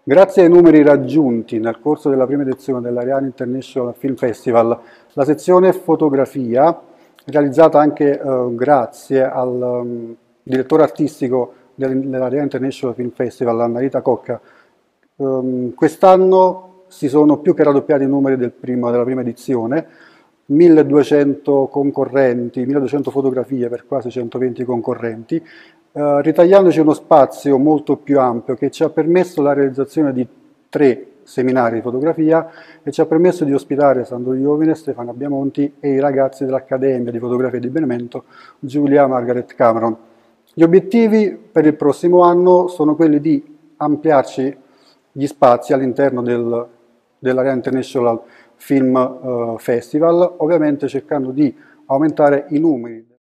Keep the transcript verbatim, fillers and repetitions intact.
Grazie ai numeri raggiunti nel corso della prima edizione dell'Ariane International Film Festival, la sezione fotografia, realizzata anche eh, grazie al um, direttore artistico del- dell'Ariane International Film Festival, Annarita Cocca, ehm, quest'anno si sono più che raddoppiati i numeri del primo- della prima edizione, milleduecento concorrenti, milleduecento fotografie per quasi centoventi concorrenti, eh, ritagliandoci uno spazio molto più ampio che ci ha permesso la realizzazione di tre seminari di fotografia e ci ha permesso di ospitare Sandro Iovine, Stefano Abbiamonti e i ragazzi dell'Accademia di Fotografia e di Benevento, Giulia Margaret Cameron. Gli obiettivi per il prossimo anno sono quelli di ampliarci gli spazi all'interno del, dell'Ariane International Film eh, Festival, ovviamente cercando di aumentare i numeri.